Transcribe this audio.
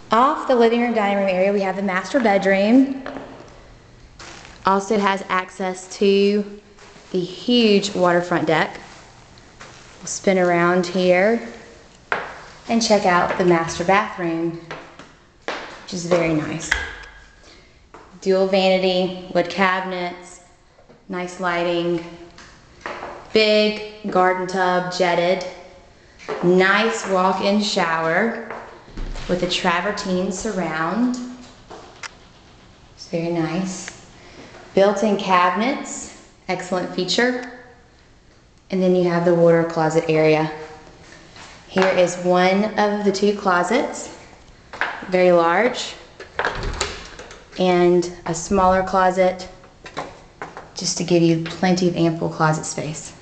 Off the living room, dining room area, we have the master bedroom. Also has access to the huge waterfront deck. We'll spin around here and check out the master bathroom, which is very nice. Dual vanity, wood cabinets, nice lighting, big garden tub, jetted, nice walk-in shower with a travertine surround. It's very nice. Built-in cabinets, excellent feature. And then you have the water closet area. Here is one of the two closets, very large, and a smaller closet just to give you plenty of ample closet space.